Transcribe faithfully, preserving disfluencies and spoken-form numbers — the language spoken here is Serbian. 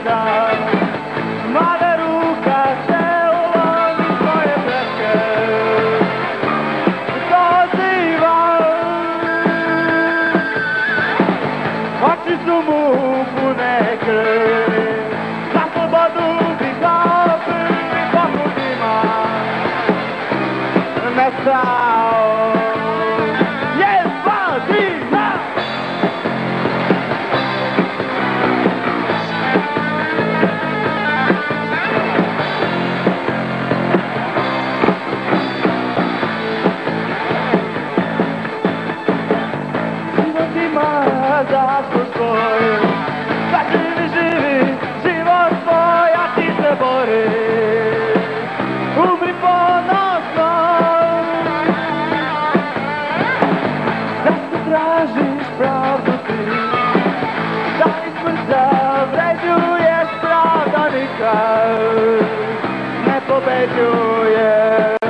ruka, mlada ruka se ulomi svoje pretke. Dozivam, oči su mu pune krvi, za slobodu bi kao prvi poput ima nestao. Zašto svoj, da živi, živi, život svoj, a ti se bori. Umri ponosno, zašto tražiš pravdu ti, da i smrt zavređuješ, pravda nikad ne pobeđuje.